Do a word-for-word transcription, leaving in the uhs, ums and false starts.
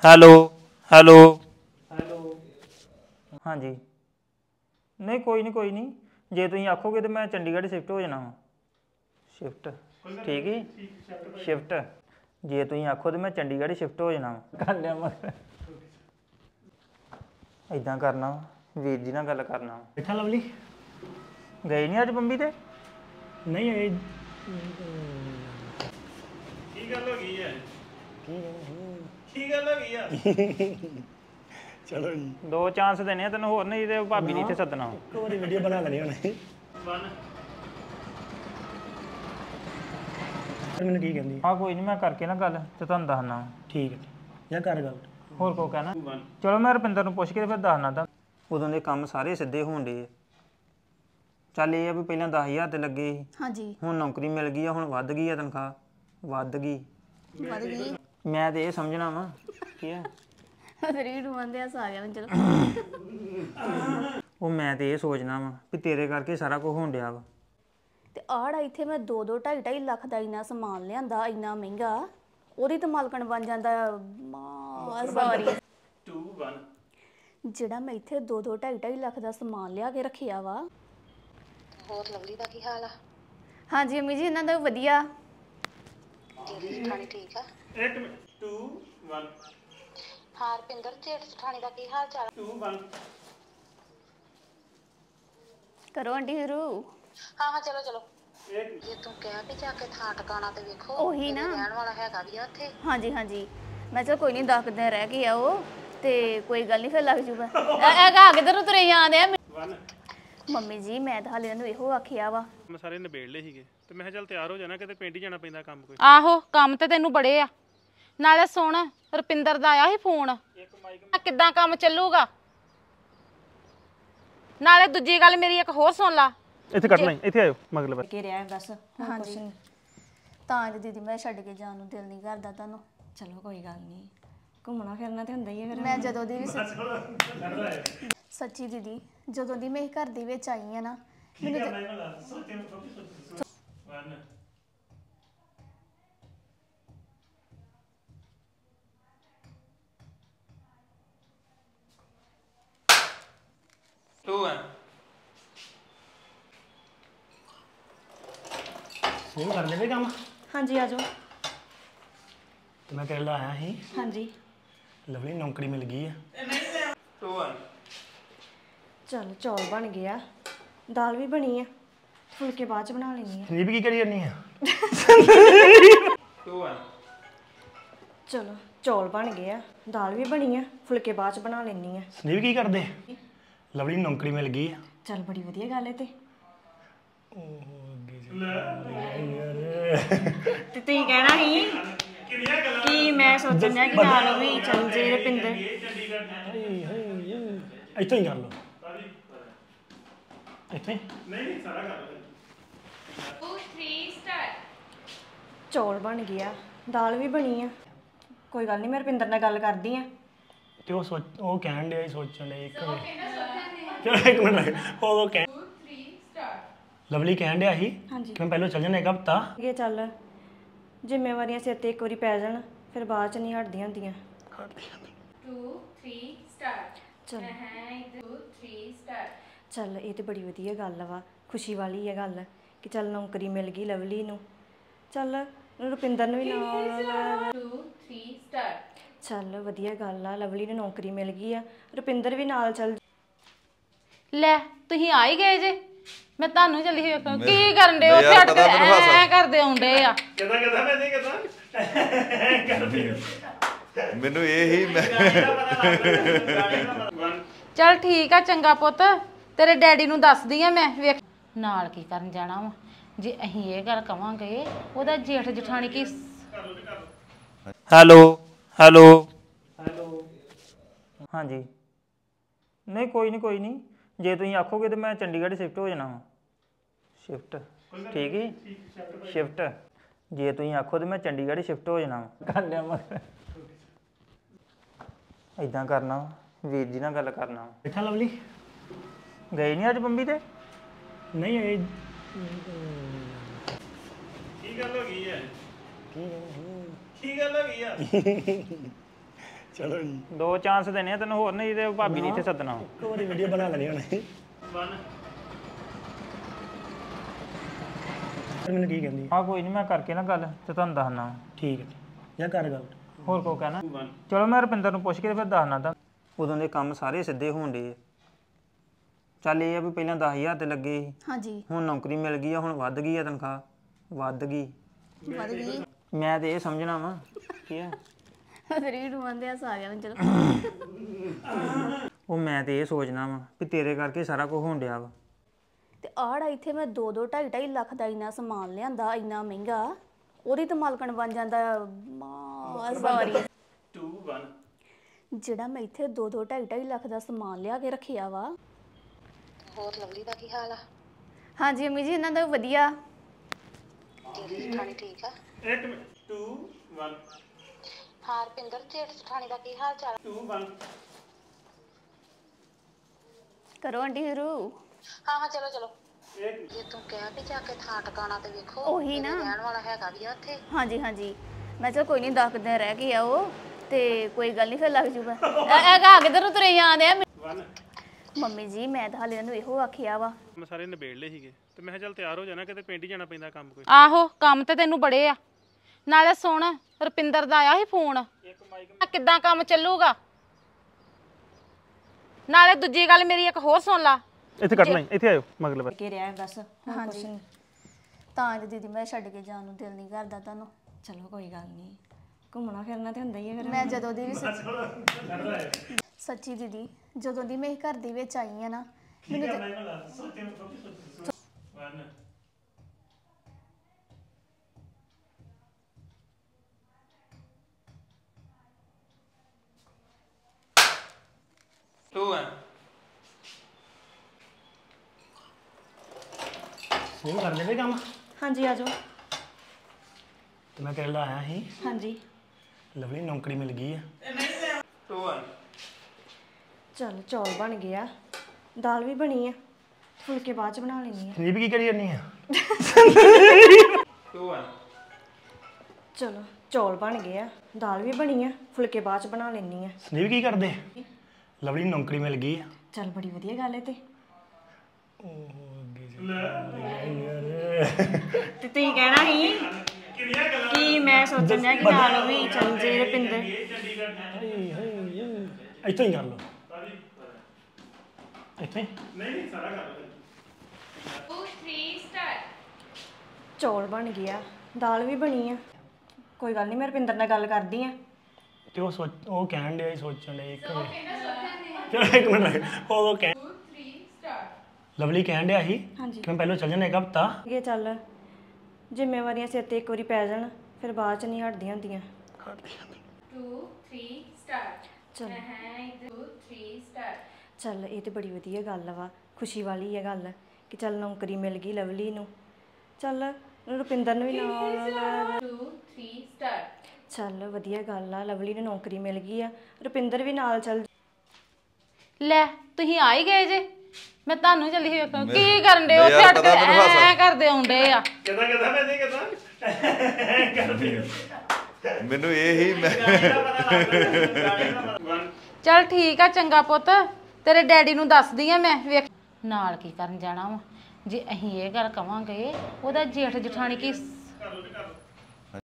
Hello hello hello ਹਾਂਜੀ ਨਹੀਂ ਕੋਈ ਨਹੀਂ ਕੋਈ ਨਹੀਂ ਜੇ ਤੁਸੀਂ ਆਖੋਗੇ ਤਾਂ ਮੈਂ ਚੰਡੀਗੜ੍ਹ ਸ਼ਿਫਟ ਹੋ ਜਾਣਾ ਵਾ ਸ਼ਿਫਟ ਠੀਕ ਹੈ ਸ਼ਿਫਟ ਜੇ ਤੁਸੀਂ ਆਖੋ ਤਾਂ ਮੈਂ ਚੰਡੀਗੜ੍ਹ ਸ਼ਿਫਟ ਹੋ ਜਾਣਾ ਵਾ ਕਰ ਲਿਆ ਮਗਰ ਇੱਦਾਂ ਕਰਨਾ ਵੀਰ ਜੀ ਨਾਲ ਗੱਲ ਕਰਨਾ ਵਾ ਬੈਠਾ ਲਵਲੀ ਗਏ ਨਹੀਂ ਅੱਜ ਬੰਬੀ ਤੇ ਨਹੀਂ ਇਹ ਕੀ ਗੱਲ ਹੋ ਗਈ ਹੈ ਕੀ ਗੱਲ ਹੋ ਗਈ ਆ ਚਲੋ ਜੀ ਦੋ ਚਾਂਸ ਦੇਣੇ ਆ ਤੈਨੂੰ ਹੋਰ ਨਹੀਂ ਤੇ ਭਾਬੀ ਨਹੀਂ ਇੱਥੇ ਸੱਦਣਾ ਇੱਕ ਵਾਰੀ ਵੀਡੀਓ ਬਣਾ ਲੈਣੀ ਹੁਣ ਵਨ ਮੈਨੂੰ ਕੀ ਕਹਿੰਦੀ ਹਾਂ ਕੋਈ ਨਹੀਂ ਮੈਂ ਕਰਕੇ ਨਾ ਗੱਲ ਤੇ ਤੁਹਾਨੂੰ ਦੱਸਣਾ ਠੀਕ ਹੈ ਜਾਂ ਕਰ ਗੱਲ ਹੋਰ ਕੋ ਕਹਿਣਾ ਚਲੋ ਮੈਂ ਰੁਪਿੰਦਰ ਨੂੰ ਪੁੱਛ ਕੇ ਫਿਰ ਦੱਸਣਾ ਤਾਂ ਉਦੋਂ ਦੇ ਕੰਮ ਸਾਰੇ ਸਿੱਧੇ ਹੋਣ ਡੇ ਚੱਲ ਇਹ ਆ ਵੀ ਪਹਿਲਾਂ ਦਸ ਹਜ਼ਾਰ ਤੇ ਲੱਗੇ ਸੀ ਹਾਂਜੀ ਹੁਣ ਨੌਕਰੀ ਮਿਲ ਗਈ ਆ ਹੁਣ ਵੱਧ ਗਈ ਆ ਤਨਖਾਹ ਵੱਧ ਗਈ ਵਧ ਗਈ ਮੈਂ ਤੇ ਇਹ ਸਮਝਣਾ ਵਾ ਕੀ ਆ ਤੇਰੀ ਰੂਮਨ ਦੇ ਸਾਰਿਆਂ ਨੂੰ ਚਲੋ ਉਹ ਮੈਂ ਤੇ ਇਹ ਸੋਚਣਾ ਵਾ ਵੀ ਤੇਰੇ ਕਰਕੇ ਸਾਰਾ ਕੁਝ ਹੋਣ ਡਿਆ ਵਾ ਤੇ ਆੜਾ ਇੱਥੇ ਮੈਂ ਦੋ ਦੋ ਢਾਈ ਢਾਈ ਲੱਖ ਦਾ ਇੰਨਾ ਸਮਾਨ ਲਿਆਂਦਾ ਇੰਨਾ ਮਹਿੰਗਾ ਉਹਦੀ ਤਾਂ ਮਾਲਕਣ ਬਣ ਜਾਂਦਾ ਸੌਰੀ ਟੂ ਵਨ ਜਿਹੜਾ ਮੈਂ ਇੱਥੇ ਦੋ ਦੋ ਢਾਈ ਢਾਈ ਲੱਖ ਦਾ ਸਮਾਨ ਲਿਆ ਕੇ ਰੱਖਿਆ ਵਾ ਹੋਰ ਲਵਲੀ ਦਾ ਕੀ ਹਾਲ ਆ ਹਾਂਜੀ ਅੰਮੀ ਜੀ ਇਹਨਾਂ ਦਾ ਵੀ ਵਧੀਆ ਜੇਠ ਸਠਾਣੀ ਠੀਕ ਆ ਇੱਕ ਮਿੰਟ ਟੂ ਵਨ ਹਾਂ ਰਪਿੰਦਰ ਜੇਠ ਸਠਾਣੀ ਦਾ ਕੀ ਹਾਲ ਚਾਲ ਟੂ ਵਨ ਕਰੋ ਆਂਟੀ ਸ਼ੁਰੂ ਹਾਂ ਹਾਂ ਚਲੋ ਚਲੋ ਇੱਕ ਜੇ ਤੂੰ ਕਹਿ ਵੀ ਜਾ ਕੇ ਥਾਂ ਟਿਕਾਣਾ ਤੇ ਵੇਖੋ ਉਹੀ ਨਾ। ਮੇਰੇ ਰਹਿਣ ਵਾਲਾ ਹੈਗਾ ਵੀ ਆ ਉੱਥੇ ਹਾਂਜੀ ਹਾਂਜੀ ਮੈਂ ਚਲ ਕੋਈ ਨਹੀਂ ਦਸ ਦਿਨ ਰਹਿ ਕੇ ਆਓ ਤੇ ਕੋਈ ਗੱਲ ਨਹੀਂ ਫਿਰ ਲੱਗ ਜੂਗਾ ਇਹ ਆ ਕਿਧਰੋਂ ਤੁਰੇ ਜਾਂਦੇ ਆ ਵਨ ਮੰਮੀ ਜੀ ਮੈਂ ਤਾਂ ਹਾਲੇ ਇਹਨੂੰ ਇਹੋ ਆਖਿਆ ਵਾ ਮੈਂ ਸਾਰੇ ਨਿਬੇੜ ਲਏ ਸੀਗੇ ਤੇ ਮੈਂ ਕਿਹਾ ਚੱਲ ਤਿਆਰ ਹੋ ਜਾਣਾ ਕਿਤੇ ਪਿੰਡ ਹੀ ਜਾਣਾ ਪੈਂਦਾ ਕੰਮ ਕੋਈ ਆਹੋ ਕੰਮ ਤੇ ਤੈਨੂੰ ਬੜੇ ਆ ਨਾਲੇ ਸੁਣ ਰੁਪਿੰਦਰ ਦਾ ਆਇਆ ਸੀ ਫੋਨ ਕਿੱਦਾਂ ਕੰਮ ਚੱਲੂਗਾ ਨਾਲੇ ਦੂਜੀ ਗੱਲ ਮੇਰੀ ਇੱਕ ਹੋਰ ਸੁਣ ਲਾ ਇੱਥੇ ਕੱਢ ਲੈ ਇੱਥੇ ਆਇਓ ਮਗਲੇ ਪਾਸੇ ਕੇ ਰਿਹਾ ਬਸ ਹਾਂਜੀ ਤਾਂ ਅੱਜ ਦੀਦੀ ਮੈਂ ਛੱਡ ਕੇ ਜਾਣ ਨੂੰ ਦਿਲ ਨਹੀਂ ਕਰਦਾ ਤੁਹਾਨੂੰ ਚਲੋ ਕੋਈ ਗੱਲ ਨਹੀਂ ਘੁੰਮਣਾ ਫਿਰਨਾ ਤੇ ਹੁੰਦਾ ਹੀ ਹੈ ਫਿਰ ਮੈਂ ਜਦੋਂ ਦੀ ਵੀ ਸੱਚੀ ਸੱਚੀ ਦੀਦੀ ਜਦੋਂ ਦੀ ਮੈਂ ਇਹ ਘਰ ਦੇ ਵਿੱਚ ਆਈ ਆ ਨਾ ਮੈਨੂੰ ਤੇ- ਟੂ ਹੈ ਉਹ ਕਰ ਲੈਵੇ ਕੰਮ ਹਾਂਜੀ ਆ ਜਾਓ ਤੇ ਮੈਂ ਤੇਰੇ ਲਈ ਆਇਆ ਸੀ ਹਾਂਜੀ ਲਵਲੀ ਨੌਕਰੀ ਮਿਲ ਗਈ ਆ ਟੂ ਹੈ ਚਲ ਚੌਲ ਬਣ ਗਏ ਆ ਦਾਲ ਵੀ ਬਣੀ ਆ ਫੁਲਕੇ ਬਾਅਦ ਚ ਬਣਾ ਲੈਣੀ ਆ ਸੰਦੀਪ ਕੀ ਕਰੀ ਜਾਂਦੀ ਆ ਟੂ ਹੈ ਚਲੋ ਚੌਲ ਬਣ ਗਏ ਆ ਦਾਲ ਵੀ ਬਣੀ ਆ ਫੁਲਕੇ ਬਾਅਦ ਚ ਬਣਾ ਲੈਣੀ ਆ ਸੰਦੀਪ ਕੀ ਕਰਦੇ ਲਵਲੀ ਨੂੰ ਨੌਕਰੀ ਮਿਲ ਗਈ ਆ ਚਲ ਬੜੀ ਵਧੀਆ ਗੱਲ ਹੈ ਤੇ ਤੇ ਤੁਸੀਂ ਕਹਿਣਾ ਸੀ ਕਿ ਮੈਂ ਸੋਚਣ ਡਿਆ ਕਿ ਨਾਲ ਵੀ ਚੱਲ ਜੇ ਰੁਪਿੰਦਰ ਇੱਥੋਂ ਹੀ ਕਰ ਲਓ ਇੱਥੇ ਚੌਲ ਬਣ ਗਏ ਆ ਦਾਲ ਵੀ ਬਣੀ ਆ ਕੋਈ ਗੱਲ ਨਹੀਂ ਮੈਂ ਰੁਪਿੰਦਰ ਨਾਲ ਗੱਲ ਕਰਦੀ ਆ ਤੇ ਉਹ ਸੋਚ ਉਹ ਕਹਿਣ ਡਿਆ ਸੀ, ਸੋਚਣ ਡਿਆ ਇੱਕ ਮਿੰਟ ਚਲੋ ਇੱਕ ਮਿੰਟ ਉਹ ਕਹਿ ਲਵਲੀ ਕਹਿਣ ਡਿਆ ਸੀ ਹਾਂਜੀ ਕਿ ਮੈਂ ਪਹਿਲਾਂ ਚੱਲ ਜਾਣਾ ਇੱਕ ਹਫਤਾ ਇਹ ਚੱਲ ਜ਼ਿੰਮੇਵਾਰੀਆਂ ਸਿਰ ਤੇ ਇੱਕ ਵਾਰੀ ਪੈ ਜਾਣ ਫਿਰ ਬਾਅਦ ਚ ਨਹੀਂ ਹਟਦੀਆਂ ਹੁੰਦੀਆਂ ਚਲ ਚੱਲ ਇਹ ਤੇ ਬੜੀ ਵਧੀਆ ਗੱਲ ਵਾ ਖੁਸ਼ੀ ਵਾਲੀ ਹੈ ਗੱਲ ਕਿ ਚੱਲ ਨੌਕਰੀ ਮਿਲ ਗਈ ਲਵਲੀ ਨੂੰ ਚੱਲ ਰੁਪਿੰਦਰ ਨੂੰ ਵੀ ਨਾਲ ਚੱਲ ਵਧੀਆ ਗੱਲ ਆ ਲਵਲੀ ਨੂੰ ਨੌਕਰੀ ਮਿਲ ਗਈ ਆ ਰੁਪਿੰਦਰ ਵੀ ਨਾਲ ਚੱਲ ਲੈ ਤੁਸੀਂ ਆ ਹੀ ਗਏ ਜੇ ਮੈਂ ਤੁਹਾਨੂੰ ਚੱਲੀ ਹੋਈ ਵੇਖਣ ਕੀ ਕਰਨ ਦੇ ਉੱਥੇ ਹਟ ਕੇ ਐ ਕਰਦੇ ਆਉਂਦੇ ਆ ਕਿਦਾਂ ਕਿਦਾਂ ਮੈਂ ਨਹੀਂ ਕਿਦਾਂ ਮੈਨੂੰ ਇਹ ਹੀ ਮੈਂ ਚੱਲ ਠੀਕ ਆ ਚੰਗਾ ਪੁੱਤ ਤੇਰੇ ਡੈਡੀ ਨੂੰ ਦੱਸਦੀ ਆ ਮੈਂ ਵੇਖ ਨਾਲ ਕੀ ਕਰਨ ਜਾਣਾ ਵਾ ਜੇ ਅਸੀਂ ਇਹ ਗੱਲ ਕਵਾਂਗੇ ਉਹਦਾ ਜੇਠ ਜਠਾਣੀ ਕੀ ਹੈਲੋ ਹੈਲੋ ਹੈਲੋ ਹਾਂਜੀ ਨਹੀਂ ਕੋਈ ਨਹੀਂ ਕੋਈ ਨਹੀਂ ਜੇ ਤੁਸੀਂ ਆਖੋਗੇ ਤਾਂ ਮੈਂ ਚੰਡੀਗੜ੍ਹ ਸ਼ਿਫਟ ਹੋ ਜਾਣਾ ਵਾ ਸ਼ਿਫਟ ਠੀਕ ਹੈ ਸ਼ਿਫਟ ਜੇ ਤੁਸੀਂ ਆਖੋ ਤਾਂ ਮੈਂ ਚੰਡੀਗੜ੍ਹ ਸ਼ਿਫਟ ਹੋ ਜਾਣਾ ਵਾ ਕਰ ਲਿਆ ਮਗਰ ਇੱਦਾਂ ਕਰਨਾ ਵਾ ਵੀਰ ਜੀ ਨਾਲ ਗੱਲ ਕਰਨਾ ਵਾ ਬੈਠਾ ਲਵਲੀ ਗਏ ਨਹੀਂ ਅੱਜ ਬੰਬੀ ਤੇ ਨਹੀਂ ਇਹ ਕੀ ਗੱਲ ਹੋ ਗਈ ਹੈ ਕੀ ਗੱਲ ਹੋ ਗਈ ਆ ਚਲੋ ਜੀ ਦੋ ਚਾਂਸ ਦੇਣੇ ਆ ਤੈਨੂੰ ਹੋਰ ਨਹੀਂ ਤੇ ਭਾਬੀ ਨੇ ਇੱਥੇ ਸੱਦਣਾ ਇੱਕ ਵਾਰੀ ਵੀਡੀਓ ਬਣਾ ਲੈਣੀ ਹੁਣੇ ਵਨ ਮੈਨੂੰ ਕੀ ਕਹਿੰਦੀ ਹਾਂ ਕੋਈ ਨਹੀਂ ਮੈਂ ਕਰਕੇ ਨਾ ਗੱਲ ਤੇ ਤੁਹਾਨੂੰ ਦੱਸਣਾ ਠੀਕ ਹੈ ਜਾਂ ਕਰ ਗੱਲ ਹੋਰ ਕੋ ਕਹਿਣਾ ਚਲੋ ਮੈਂ ਰੁਪਿੰਦਰ ਨੂੰ ਪੁੱਛ ਕੇ ਫਿਰ ਦੱਸਣਾ ਤਾਂ ਉਦੋਂ ਦੇ ਕੰਮ ਸਾਰੇ ਸਿੱਧੇ ਹੋਣ ਡੇ ਚੱਲ ਇਹ ਆ ਵੀ ਪਹਿਲਾਂ ਦਸ ਹਜ਼ਾਰ ਤੇ ਲੱਗੇ ਸੀ ਹਾਂਜੀ ਹੁਣ ਨੌਕਰੀ ਮਿਲ ਗਈ ਆ ਹੁਣ ਵੱਧ ਗਈ ਆ ਤਨਖਾਹ ਵੱਧ ਗਈ ਵਧ ਗਈ ਮੈਂ ਤੇ ਇਹ ਸਮਝਣਾ ਵਾ ਕੀ ਆ ਤੇਰੀ ਰੂਹਾਂ ਦੇ ਹੱਸ ਆ ਗਿਆ ਮੈਨੂੰ ਚਲੋ ਉਹ ਮੈਂ ਤੇ ਇਹ ਸੋਚਣਾ ਵਾ ਵੀ ਤੇਰੇ ਕਰਕੇ ਸਾਰਾ ਕੁਝ ਹੋਣ ਡਿਆ ਵਾ ਤੇ ਆੜਾ ਇੱਥੇ ਮੈਂ ਦੋ ਦੋ ਢਾਈ ਢਾਈ ਲੱਖ ਦਾ ਇੰਨਾ ਸਮਾਨ ਲਿਆਂਦਾ ਇੰਨਾ ਮਹਿੰਗਾ ਉਹਦੀ ਤਾਂ ਮਾਲਕਣ ਬਣ ਜਾਂਦਾ ਸੌਰੀ ਟੂ ਵਨ ਜਿਹੜਾ ਮੈਂ ਇੱਥੇ ਦੋ ਦੋ ਢਾਈ ਢਾਈ ਲੱਖ ਦਾ ਸਮਾਨ ਲਿਆ ਕੇ ਰੱਖਿਆ ਵਾ। ਹੋਰ ਲਵਲੀ ਦਾ ਕੀ ਹਾਲ ਆ? ਹਾਂਜੀ ਅੰਮੀ ਜੀ ਇਹਨਾਂ ਦਾ ਵਧੀਆ। ਤੇਰੀ ਜਠਾਣੀ ਠੀਕ ਆ? ਇੱਕ ਟੂ ਵਨ ਹਾਂ ਰਪਿੰਦਰ ਜੇਠ ਜਠਾਣੀ ਦਾ ਕੀ ਹਾਲ ਚਾਲ? ਟੂ ਵਨ ਕਰੋ ਆਂਟੀ ਸ਼ੁਰੂ। ਹਾਂ ਹਾਂ ਚਲੋ ਚਲੋ। ਜੇ ਤੂੰ ਕਹਿ ਵੀ ਜਾ ਕੇ ਥਾਂ ਟਿਕਾਣਾ ਤੇ ਵੇਖੋ ਉਹੀ ਨਾ ਰਹਿਣ ਵਾਲਾ ਹੈਗਾ ਵੀ ਆ ਉੱਥੇ। ਹਾਂਜੀ ਹਾਂਜੀ ਮੈਂ ਚਲ ਕੋਈ ਨਹੀਂ ਦਸ ਦਿਨ ਰਹਿ ਕੇ ਆਓ ਤੇ ਕੋਈ ਗੱਲ ਨਹੀਂ ਫਿਰ ਲੱਗ ਜੂਗਾ। ਇਹ ਆ ਕਿਧਰੋਂ ਤੁਰੇ ਜਾਂਦੇ ਆ ਮੰਮੀ ਜੀ। ਮੈਂ ਤਾਂ ਹਾਲੇ ਇਹਨੂੰ ਇਹੋ ਆਖਿਆ ਵਾ ਮੈਂ ਸਾਰੇ ਨਿਬੇੜ ਲਏ ਸੀਗੇ ਤੇ ਮੈਂ ਕਿਹਾ ਚੱਲ ਤਿਆਰ ਹੋ ਜਾਣਾ ਕਿਤੇ ਪਿੰਡ ਹੀ ਜਾਣਾ ਪੈਂਦਾ ਕੰਮ ਕੋਈ। ਆਹੋ ਕੰਮ ਤੇ ਤੈਨੂੰ ਬੜੇ ਆ। ਨਾਲੇ ਸੁਣ ਰੁਪਿੰਦਰ ਦਾ ਆਇਆ ਸੀ ਫੋਨ ਕਿੱਦਾਂ ਕੰਮ ਚੱਲੂਗਾ। ਨਾਲੇ ਦੂਜੀ ਗੱਲ ਮੇਰੀ ਇੱਕ ਹੋਰ ਸੁਣ ਲਾ। ਇੱਥੇ ਕੱਢਣਾ ਇੱਥੇ ਆਇਓ ਮਗਲੇ ਕੇ ਰਿਹਾ ਬਸ ਹਾਂਜੀ ਤਾਂ ਜੀ ਦੀਦੀ ਮੈਂ ਛੱਡ ਕੇ ਜਾਣ ਨੂੰ ਦਿਲ ਨਹੀਂ ਕਰਦਾ ਤੁਹਾਨੂੰ। ਚਲੋ ਕੋਈ ਗੱਲ ਨਹੀਂ ਘੁੰਮਣਾ ਫਿਰਨਾ ਤੇ ਹੁੰਦਾ ਹੀ ਹੈ ਫਿਰ। ਮੈਂ ਜਦੋਂ ਦੀ ਵੀ ਸੱਚੀ ਸੱਚੀ ਦੀਦੀ ਜਦੋਂ ਦੀ ਮੈਂ ਇਹ ਘਰ ਦੇ ਵਿੱਚ ਆਈ ਆ ਨਾ ਮੈਨੂੰ ਟੂ ਹੈ ਉਹ ਕਰ ਦੇਵੇ ਕੰਮ। ਹਾਂਜੀ ਆ ਜਾਓ। ਤੇ ਮੈਂ ਤੇਰੇ ਲਈ ਆਇਆ ਸੀ। ਹਾਂਜੀ ਲਵਲੀ ਨੌਕਰੀ ਮਿਲ ਗਈ ਆ। ਟੂ ਹੈ ਚਲ ਚੌਲ ਬਣ ਗਿਆ ਦਾਲ ਵੀ ਬਣੀ ਆ ਫੁਲਕੇ ਬਾਅਦ ਚ ਬਣਾ ਲੈਣੀ ਆ। ਸੰਦੀਪ ਕੀ ਕਰੀ ਜਾਨੀ ਆ? ਟੂ ਹੈ ਚਲੋ ਚੌਲ ਬਣ ਗਏ ਆ ਦਾਲ ਵੀ ਬਣੀ ਆ ਫੁਲਕੇ ਬਾਅਦ ਚ ਬਣਾ ਲੈਣੀ ਆ। ਸੰਦੀਪ ਕੀ ਕਰਦੇ? ਲਵਲੀ ਨੌਕਰੀ ਮਿਲ ਗਈ ਆ। ਚਲ ਬੜੀ ਵਧੀਆ ਗੱਲ ਹੈ ਤੇ ਤੇ ਤੁਸੀਂ ਕਹਿਣਾ ਸੀ ਕਿ ਮੈਂ ਸੋਚਣ ਡਿਆ ਕਿ ਨਾਲ ਵੀ ਚੱਲ ਜੇ ਰੁਪਿੰਦਰ। ਇੱਥੋਂ ਹੀ ਕਰ ਲਓ ਇੱਥੇ ਚੌਲ ਬਣ ਗਏ ਆ ਦਾਲ ਵੀ ਬਣੀ ਆ ਕੋਈ ਗੱਲ ਨਹੀਂ ਮੈਂ ਰੁਪਿੰਦਰ ਨਾਲ ਗੱਲ ਕਰਦੀ ਆ। ਤੇ ਉਹ ਸੋਚ ਉਹ ਕਹਿਣ ਡਿਆ ਸੀ ਸੋਚਣ ਡਿਆ ਇੱਕ ਮਿੰਟ ਚਲੋ ਇੱਕ ਮਿੰਟ ਲੱਗ ਉਹ ਕਹਿ ਲਵਲੀ ਕਹਿਣ ਡਿਆ ਸੀ ਕਿ ਮੈਂ ਪਹਿਲਾਂ ਚੱਲ ਜਾਣਾ ਇੱਕ ਹਫ਼ਤਾ। ਇਹ ਚੱਲ ਜ਼ਿੰਮੇਵਾਰੀਆਂ ਸਿਰ ਤੇ ਇੱਕ ਵਾਰੀ ਪੈ ਜਾਣ ਫਿਰ ਬਾਅਦ ਚ ਨਹੀਂ ਹਟਦੀਆਂ ਹੁੰਦੀਆਂ। ਚਲ ਚੱਲ ਇਹ ਤੇ ਬੜੀ ਵਧੀਆ ਗੱਲ ਵਾ ਖੁਸ਼ੀ ਵਾਲੀ ਹੈ ਗੱਲ ਕਿ ਚੱਲ ਨੌਕਰੀ ਮਿਲ ਗਈ ਲਵਲੀ ਨੂੰ। ਚੱਲ ਰੁਪਿੰਦਰ ਨੂੰ ਵੀ ਨਾਲ ਚੱਲ ਵਧੀਆ ਗੱਲ ਆ ਲਵਲੀ ਨੂੰ ਨੌਕਰੀ ਮਿਲ ਗਈ ਆ ਰੁਪਿੰਦਰ ਵੀ ਨਾਲ ਚੱਲ। ਲੈ ਤੁਸੀਂ ਆ ਹੀ ਗਏ ਜੇ ਮੈਂ ਤੁਹਾਨੂੰ ਚੱਲੀ ਹੋਈ ਵੇਖਣ ਕੀ ਕਰਨ ਦੇ ਉੱਥੇ ਹਟ ਕੇ ਐ ਕਰਦੇ ਆਉਂਦੇ ਆ। ਕਿਦਾਂ ਕਿਦਾਂ ਮੈਂ ਨਹੀਂ ਕਿਦਾਂ ਮੈਨੂੰ ਇਹ ਹੀ ਮੈਂ ਚੱਲ ਠੀਕ ਆ ਚੰਗਾ ਪੁੱਤ ਤੇਰੇ ਡੈਡੀ ਨੂੰ ਦੱਸਦੀ ਆ ਮੈਂ ਵੇਖ ਨਾਲ ਕੀ ਕਰਨ ਜਾਣਾ ਵਾ ਜੇ ਅਸੀਂ ਇਹ ਗੱਲ ਕਵਾਂਗੇ ਉਹਦਾ ਜੇਠ ਜਠਾਣੀ ਕੀ